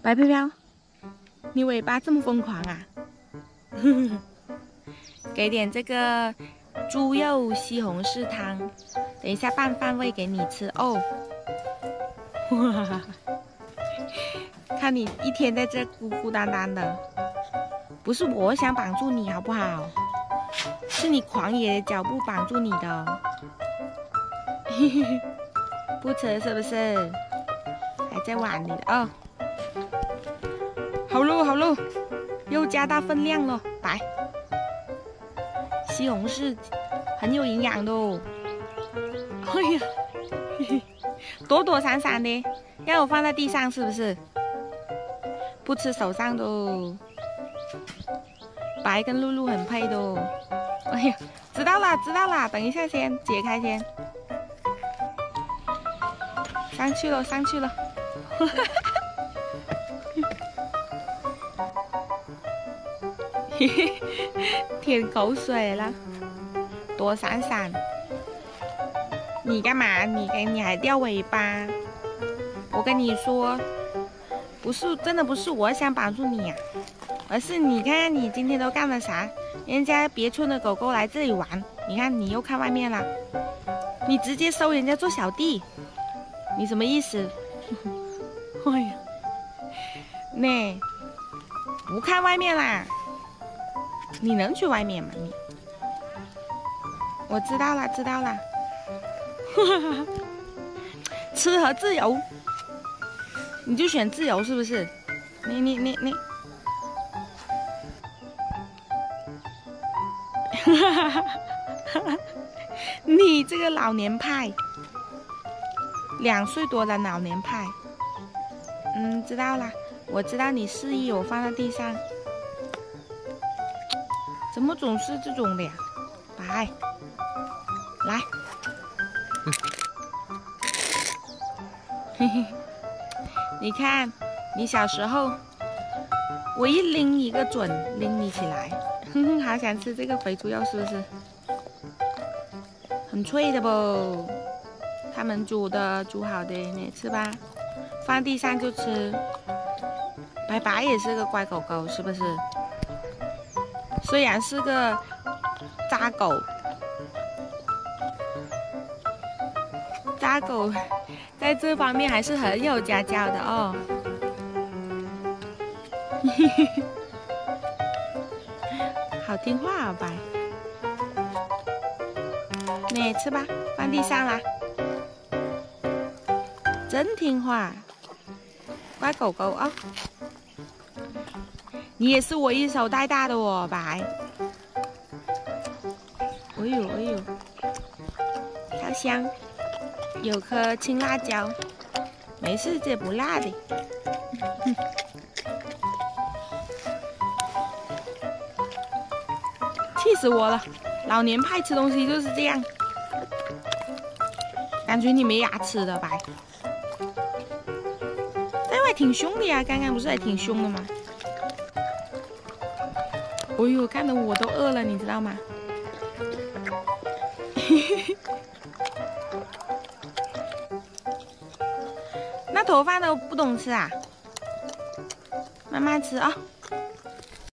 白飘飘，你尾巴这么疯狂啊！给点这个猪肉西红柿汤，等一下拌饭喂给你吃哦。哇，看你一天在这孤孤单单的，不是我想绑住你好不好？是你狂野的脚步绑住你的。不吃是不是？还在碗里的哦。好喽好喽，又加大分量了，来。西红柿很有营养的哦。哎呀，躲躲闪闪的，让我放在地上是不是？不吃手上的哦。白跟露露很配的哦。哎呀，知道啦知道啦，等一下先解开先。上去了上去了。舔口水了，躲闪闪。你干嘛？你还掉尾巴？我跟你说，不是真的不是我想绑住你呀，而是你看看你今天都干了啥？人家别村的狗狗来这里玩，你看你又看外面了，你直接收人家做小弟，你什么意思？哎呀，那不看外面啦。你能去外面吗？你，我知道了，知道了。吃和自由，你就选自由是不是？你，你这个老年派，2岁多的老年派。知道了，我知道你示意我放在地上。怎么总是这种的呀？来，来，嘿嘿，你看，你小时候，我一拎一个准，拎你起来，好想吃这个肥猪肉，是不是？很脆的不？他们煮好的，你吃吧，放地上就吃。白白也是个乖狗狗，是不是？虽然是个渣狗，渣狗在这方面还是很有家教的哦。好听话啊，白。你吃吧，放地上啦。真听话，乖狗狗啊。你也是我一手带大的哦，白。哎呦哎呦，好香，有颗青辣椒，没事，这不辣的。气死我了！老年派吃东西就是这样，感觉你没牙齿的白。在外挺凶的呀，刚刚不是还挺凶的吗？哎呦，看得我都饿了，你知道吗？那头发都不懂吃啊？慢慢吃啊。